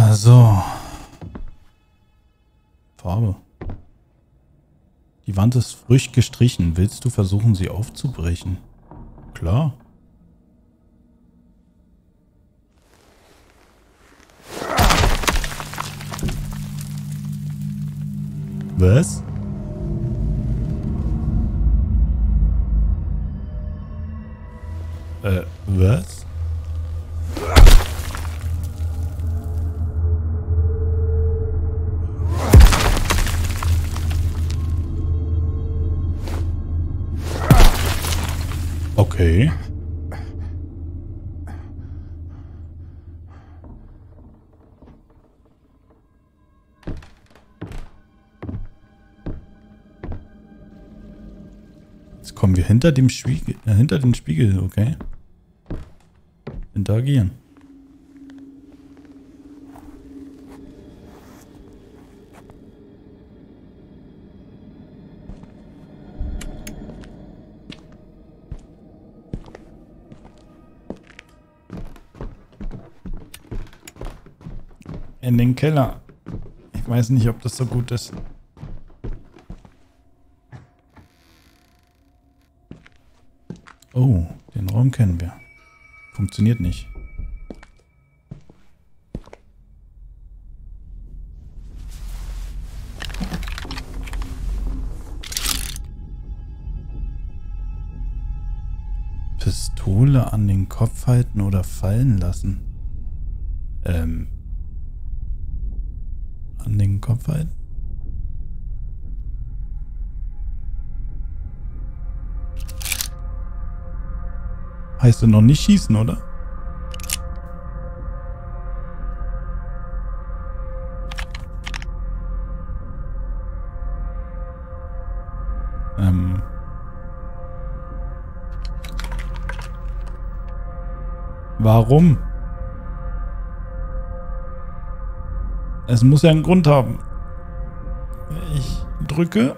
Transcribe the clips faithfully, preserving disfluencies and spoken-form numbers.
So. Farbe. Die Wand ist frisch gestrichen. Willst du versuchen, sie aufzubrechen? Klar. Was? Äh, was? Okay. Jetzt kommen wir hinter dem Spiegel, äh, hinter den Spiegel, okay. Interagieren. In den Keller. Ich weiß nicht, ob das so gut ist. Oh, den Raum kennen wir. Funktioniert nicht. Pistole an den Kopf halten oder fallen lassen. Ähm. An den Kopf halten? Heißt du noch nicht schießen, oder? Ähm. Warum? Es muss ja einen Grund haben. Ich drücke.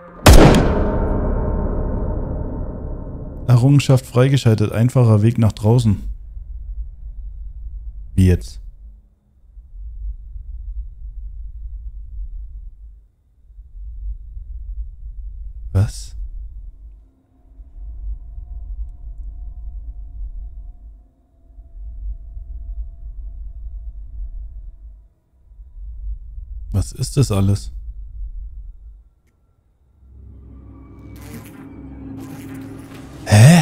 Errungenschaft freigeschaltet. Einfacher Weg nach draußen. Wie jetzt? Was? Was ist das alles? Hä?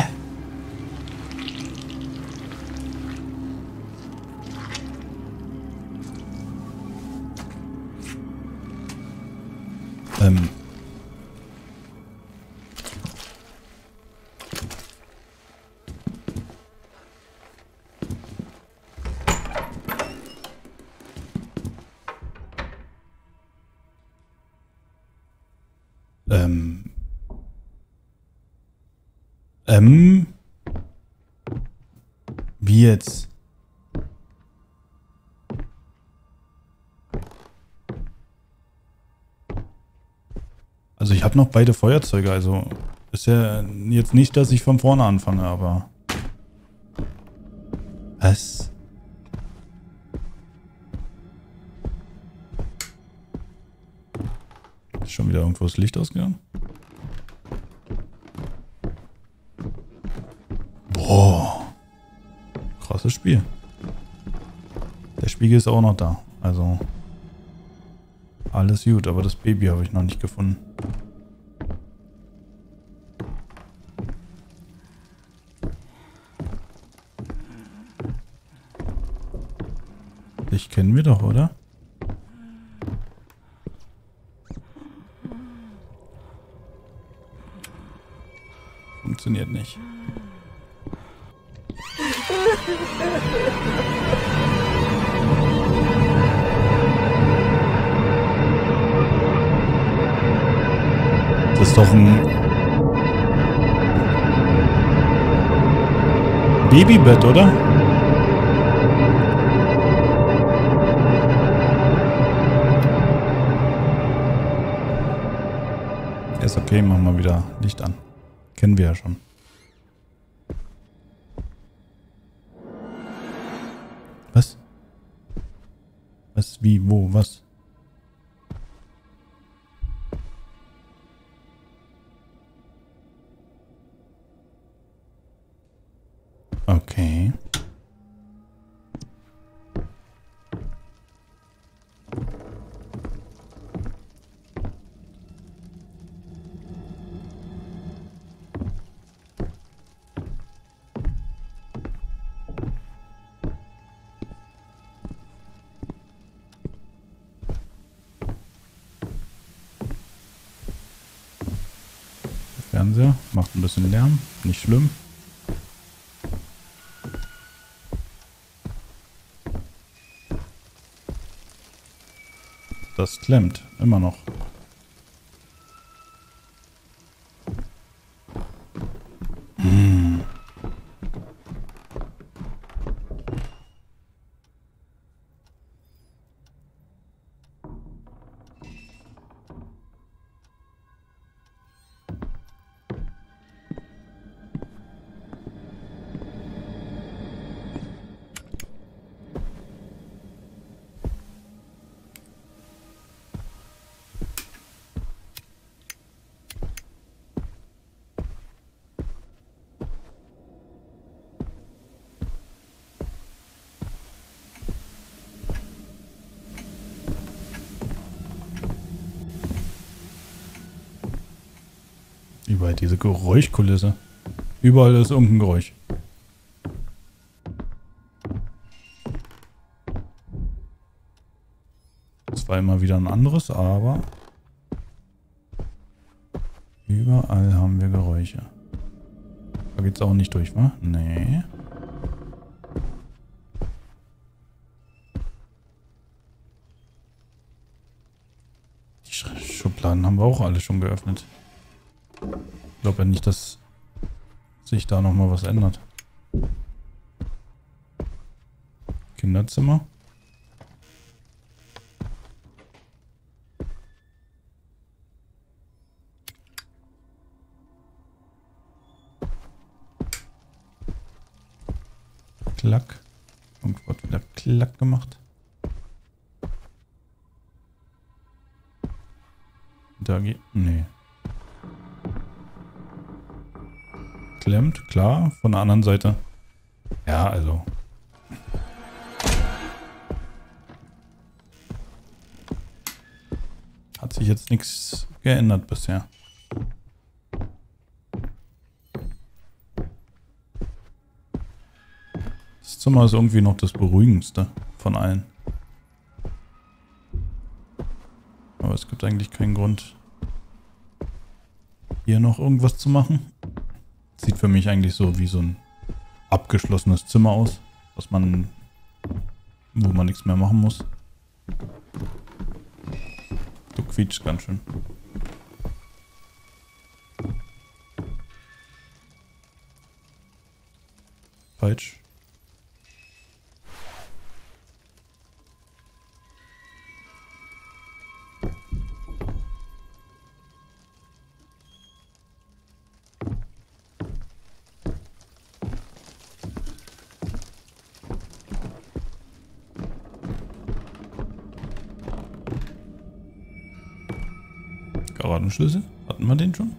Ähm. Ähm. Ähm. Wie jetzt? Also ich habe noch beide Feuerzeuge, also ist ja jetzt nicht, dass ich von vorne anfange, aber... Was? Ist schon wieder irgendwo das Licht ausgegangen? Boah. Krasses Spiel. Der Spiegel ist auch noch da. Also alles gut, aber das Baby habe ich noch nicht gefunden. Dich kennen wir doch, oder? Funktioniert nicht. Das ist doch ein Babybett, oder? Ist okay, machen wir wieder Licht an. Kennen wir ja schon. Was? Was, wie, wo, was? Okay. Fernseher macht ein bisschen Lärm, nicht schlimm. Das klemmt immer noch. Hm. Überall diese Geräuschkulisse. Überall ist irgendein Geräusch. Zwar immer wieder ein anderes, aber überall haben wir Geräusche. Da geht's auch nicht durch, wa? Nee. Die Schubladen haben wir auch alle schon geöffnet. Ich glaube ja nicht, dass sich da nochmal was ändert. Kinderzimmer. Klack. Irgendwo hat wieder Klack gemacht. Da geht... Nee. Klemmt, klar. Von der anderen Seite. Ja, also. Hat sich jetzt nichts geändert bisher. Das Zimmer ist irgendwie noch das beruhigendste von allen. Aber es gibt eigentlich keinen Grund, hier noch irgendwas zu machen. Sieht für mich eigentlich so wie so ein abgeschlossenes Zimmer aus, was man, wo man nichts mehr machen muss. Du quietschst ganz schön. Falsch. Garagenschlüssel? Hatten wir den schon?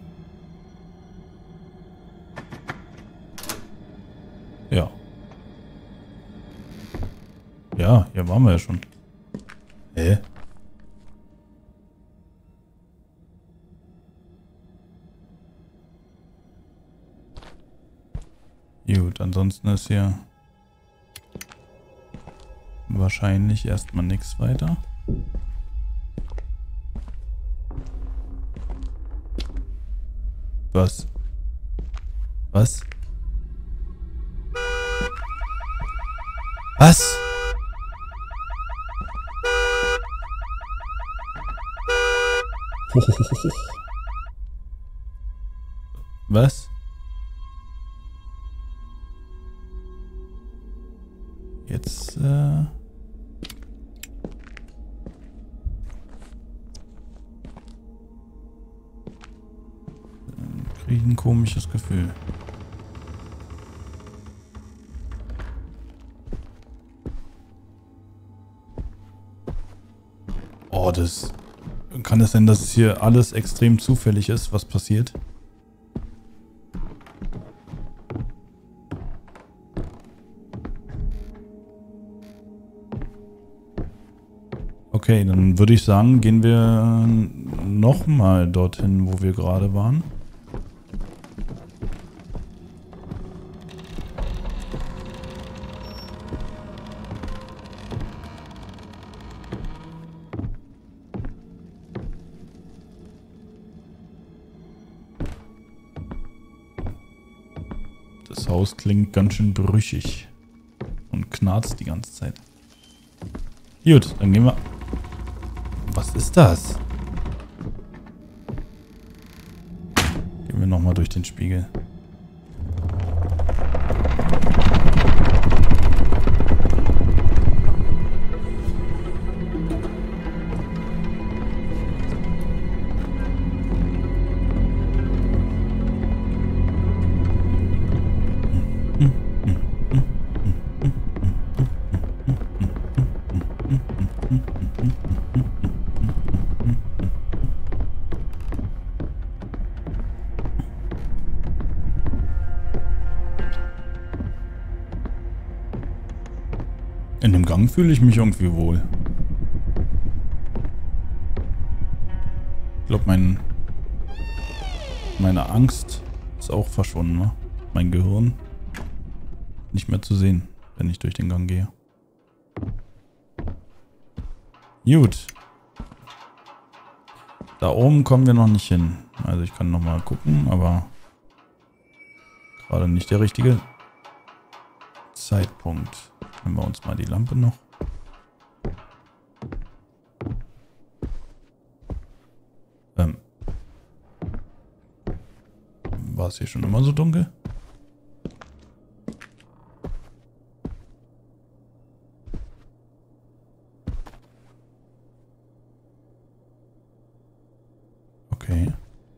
Ja. Ja, hier waren wir ja schon. Hä? Gut, ansonsten ist hier wahrscheinlich erstmal nichts weiter. Was? Was? Was? Was? Jetzt, äh... kriege ich ein komisches Gefühl. Boah, das... Kann es sein, dass es hier alles extrem zufällig ist, was passiert? Okay, dann würde ich sagen, gehen wir nochmal dorthin, wo wir gerade waren. Das Haus klingt ganz schön brüchig und knarzt die ganze Zeit. Gut, dann gehen wir... Was ist das? Gehen wir nochmal durch den Spiegel. In dem Gang fühle ich mich irgendwie wohl. Ich glaube, mein, meine Angst ist auch verschwunden, ne? Mein Gehirn nicht mehr zu sehen, wenn ich durch den Gang gehe. Gut. Da oben kommen wir noch nicht hin. Also ich kann noch mal gucken, aber gerade nicht der richtige Zeitpunkt. Nehmen wir uns mal die Lampe noch. Ähm. War es hier schon immer so dunkel? Okay.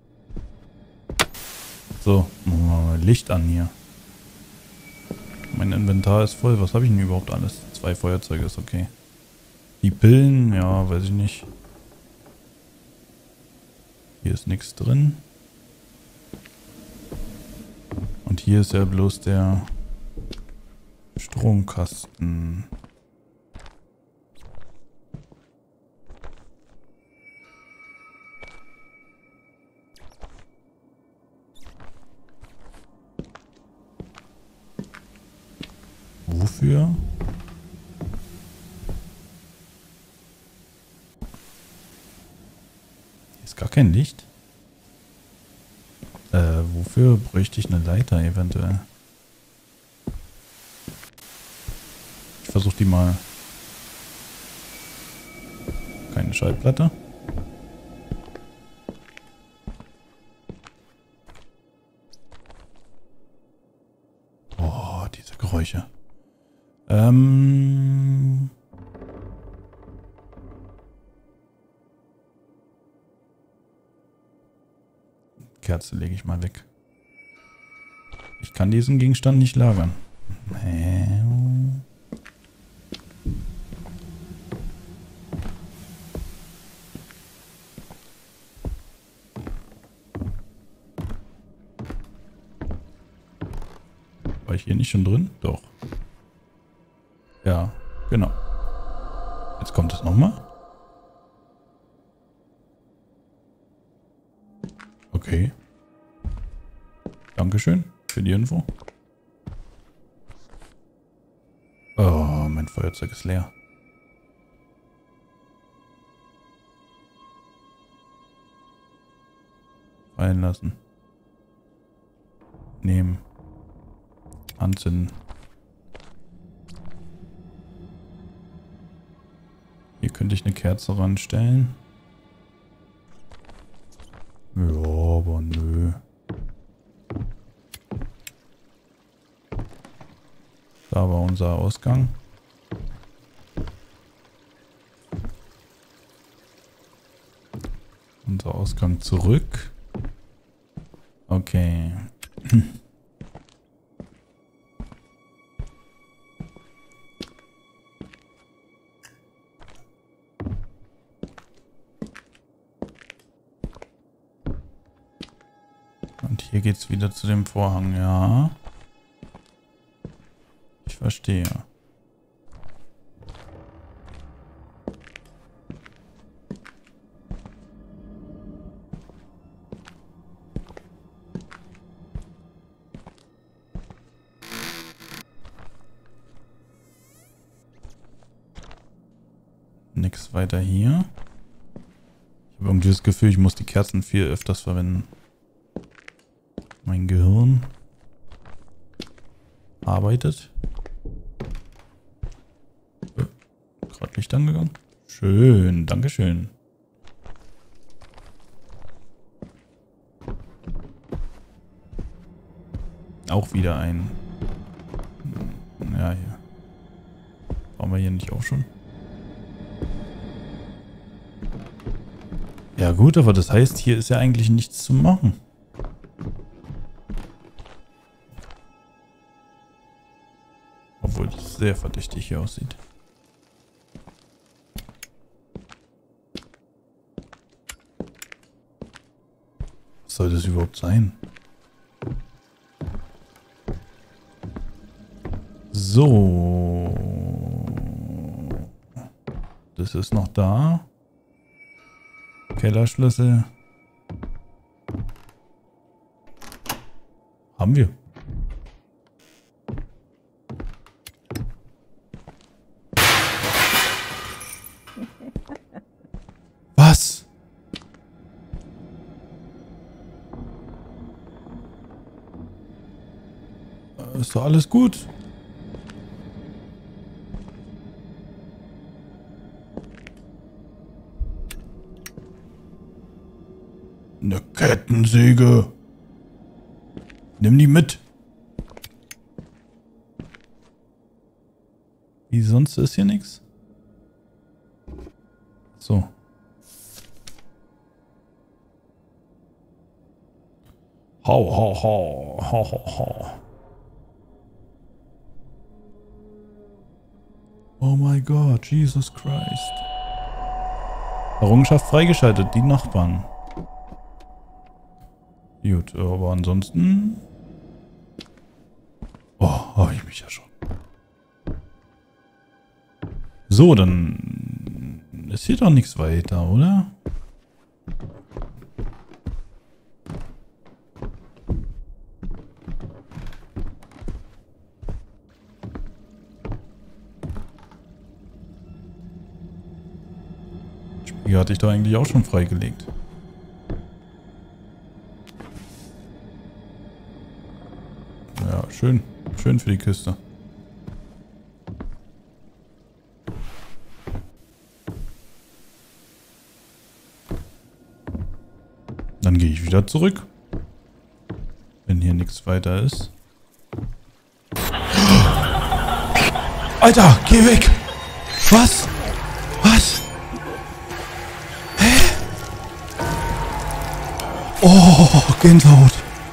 So, machen wir mal Licht an hier. Mein Inventar ist voll. Was habe ich denn überhaupt alles? Zwei Feuerzeuge ist okay. Die Pillen, ja, weiß ich nicht. Hier ist nichts drin. Und hier ist ja bloß der Stromkasten. Wofür? Hier ist gar kein Licht. Äh, wofür bräuchte ich eine Leiter eventuell? Ich versuche die mal. Keine Schallplatte. Oh, diese Geräusche. Ähm... Kerze lege ich mal weg. Ich kann diesen Gegenstand nicht lagern. War ich hier nicht schon drin? Doch. Ja, genau. Jetzt kommt es nochmal. Okay. Dankeschön für die Info. Oh, mein Feuerzeug ist leer. Fallen lassen. Nehmen. Anzünden. Hier könnte ich eine Kerze ranstellen. Ja, aber nö. Da war unser Ausgang. Unser Ausgang zurück. Okay. hier geht's wieder zu dem Vorhang, ja. Ich verstehe. Nix weiter hier. Ich habe irgendwie das Gefühl, ich muss die Kerzen viel öfters verwenden. Mein Gehirn arbeitet. Äh, Gerade Licht angegangen. Schön, dankeschön. Auch wieder ein... Ja, hier. Waren wir hier nicht auch schon? Ja gut, aber das heißt, hier ist ja eigentlich nichts zu machen. Obwohl es sehr verdächtig hier aussieht. Was soll das überhaupt sein? So. Das ist noch da. Kellerschlüssel. Haben wir. Was? Ist doch alles gut. Eine Kettensäge. Nimm die mit. Wie sonst ist hier nichts? So. Hau, hau, hau, hau, hau, hau. Oh mein Gott, Jesus Christ. Errungenschaft freigeschaltet, die Nachbarn. Gut, aber ansonsten... Oh, habe ich mich ja schon. So, dann ist hier doch nichts weiter, oder? Spiegel hatte ich doch eigentlich auch schon freigelegt. Ja, schön. Schön für die Küste. Dann gehe ich wieder zurück. Wenn hier nichts weiter ist. Alter, geh weg! Was? Was? Hä? Oh, Gänsehaut.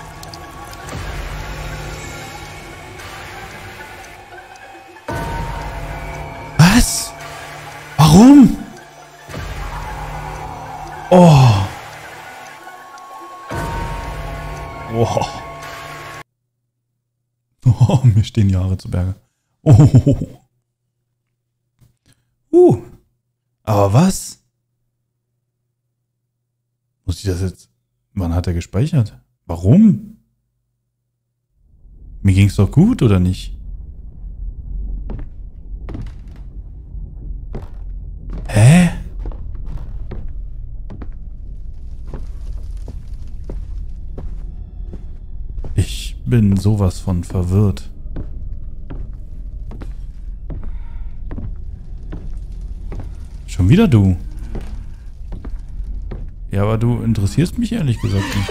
Was? Warum? Oh. Oh. Oh, mir stehen die Haare zu Berge. Oh. Uh. Aber was? Muss ich das jetzt... Wann hat er gespeichert? Warum? Mir ging's doch gut, oder nicht? Hä? Ich bin sowas von verwirrt. Schon wieder du. Ja, aber du interessierst mich ehrlich gesagt nicht.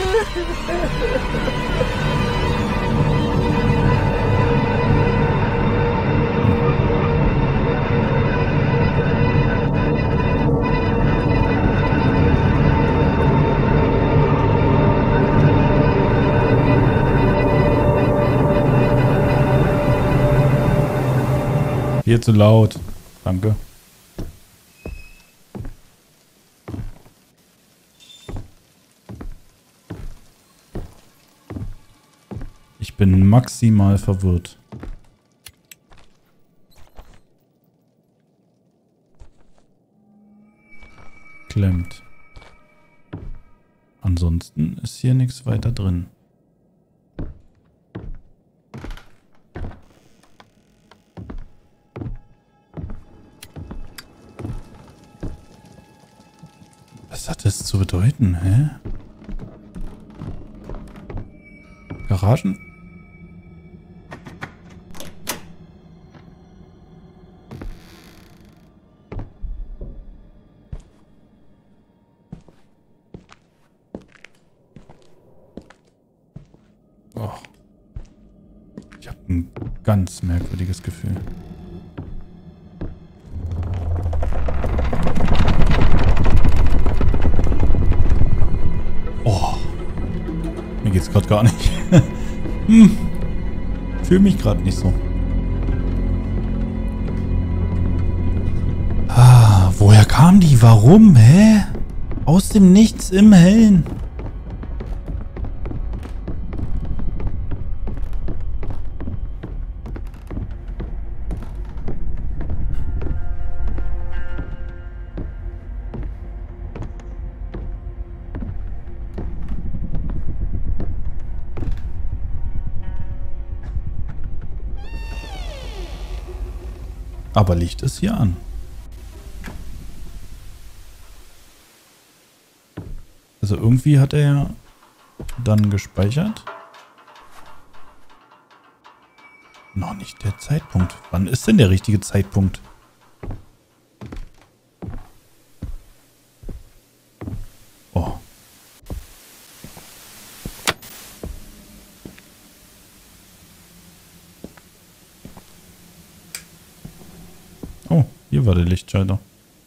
Hier zu laut. Danke. maximal verwirrt. Klemmt. Ansonsten ist hier nichts weiter drin. Was hat das zu bedeuten, hä? Garagen? Oh. Ich habe ein ganz merkwürdiges Gefühl. Oh. Mir geht's gerade gar nicht. hm. Fühle mich gerade nicht so. Ah, woher kam die? Warum? Hä? Aus dem Nichts im Hellen. Aber Licht ist hier an. Also irgendwie hat er ja dann gespeichert. Noch nicht der Zeitpunkt. Wann ist denn der richtige Zeitpunkt? Oh. Oh, hier war der Lichtschalter.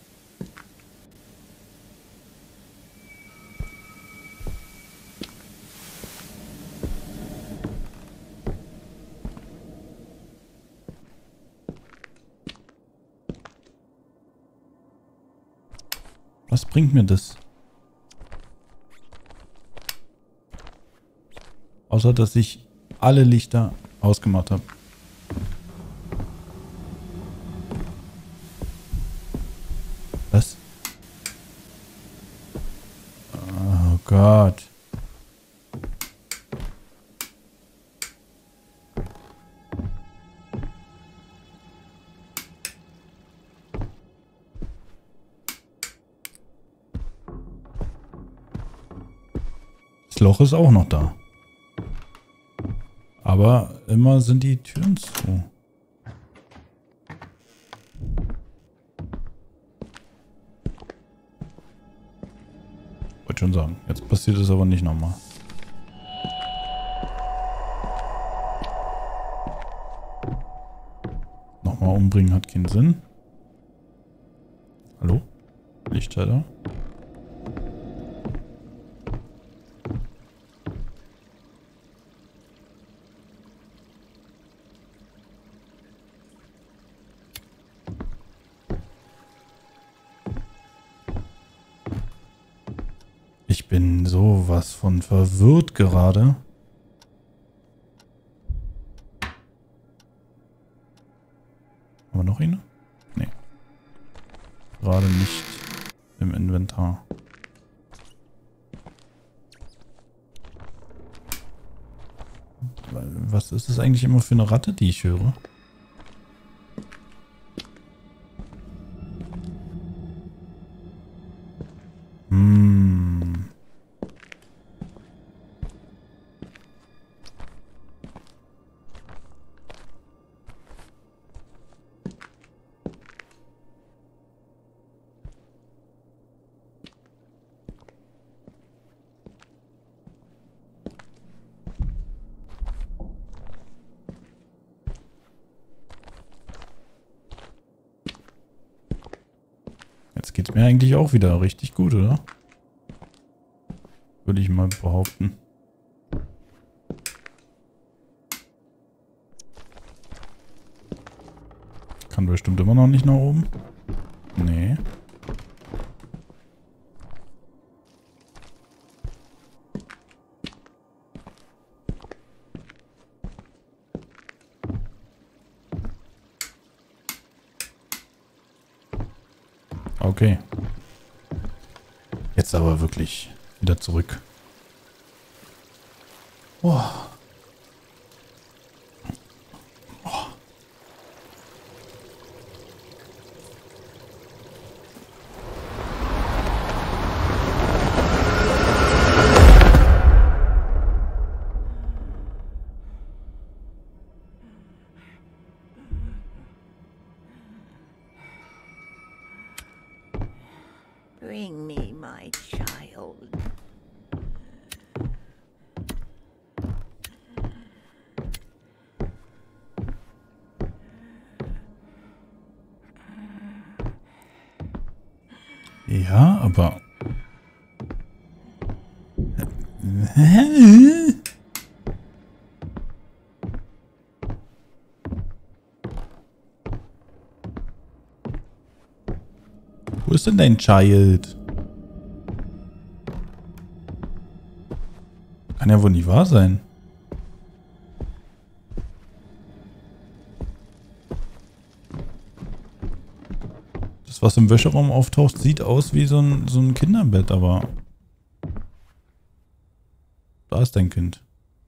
Was bringt mir das? Außer, dass ich alle Lichter ausgemacht habe. Was? Oh Gott. Das Loch ist auch noch da. Aber immer sind die Türen zu. Wollte schon sagen. Jetzt passiert es aber nicht nochmal. Nochmal umbringen hat keinen Sinn. Hallo? Lichtschalter? Ich bin sowas von verwirrt gerade. Haben wir noch eine? Nee. Gerade nicht im Inventar. Was ist das eigentlich immer für eine Ratte, die ich höre? Hm. Jetzt geht's mir eigentlich auch wieder richtig gut, oder? Würde ich mal behaupten. Kann bestimmt immer noch nicht nach oben. Nee. Okay. Jetzt aber wirklich wieder zurück. Oh. Oh. Bring me my child. Ja, aber... Hä? Wo ist denn dein Child? Kann ja wohl nicht wahr sein. Das, was im Wäscheraum auftaucht, sieht aus wie so ein, so ein Kinderbett, aber... Da ist dein Kind.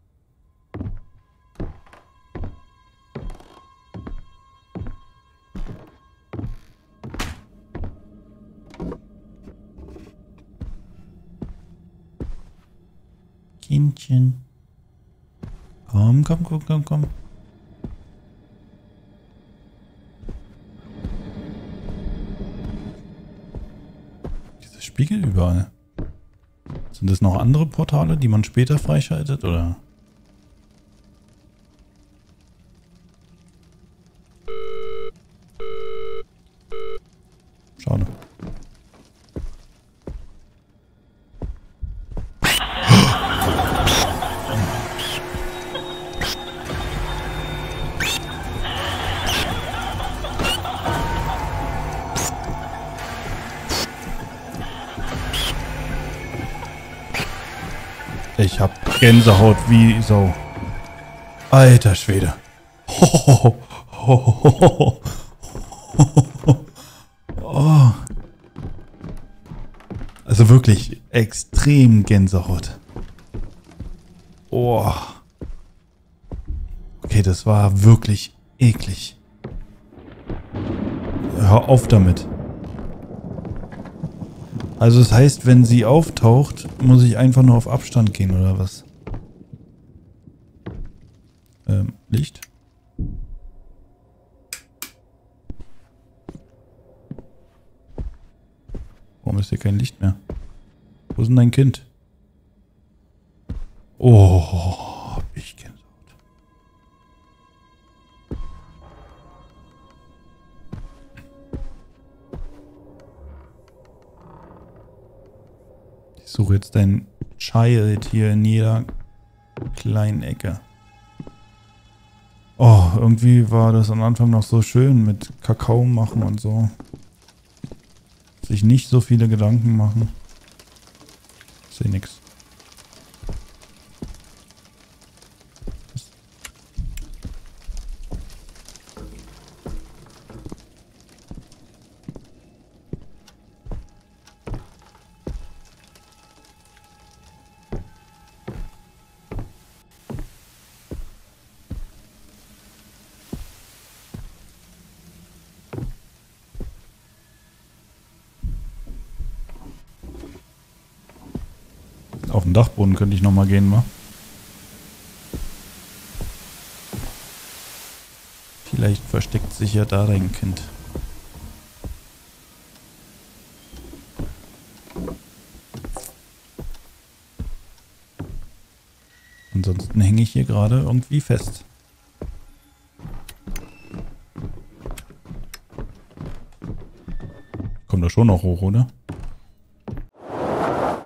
Kindchen. Komm, komm, komm, komm, komm. Diese Spiegel überall. Sind das noch andere Portale, die man später freischaltet, oder? Schade. Ich hab Gänsehaut wie Sau. Alter Schwede. Oh. Also wirklich extrem Gänsehaut. Oh. Okay, das war wirklich eklig. Hör auf damit. Also das heißt, wenn sie auftaucht, muss ich einfach nur auf Abstand gehen, oder was? Ähm, Licht? Warum ist hier kein Licht mehr? Wo ist denn dein Kind? Oh, hab ich Gänsehaut. Ich suche jetzt dein Child hier in jeder kleinen Ecke. Oh, irgendwie war das am Anfang noch so schön mit Kakao machen und so. Sich nicht so viele Gedanken machen. Ich sehe nix. Auf dem Dachboden könnte ich nochmal gehen, wa? Vielleicht versteckt sich ja da dein Kind. Ansonsten hänge ich hier gerade irgendwie fest. Kommt da schon noch hoch, oder?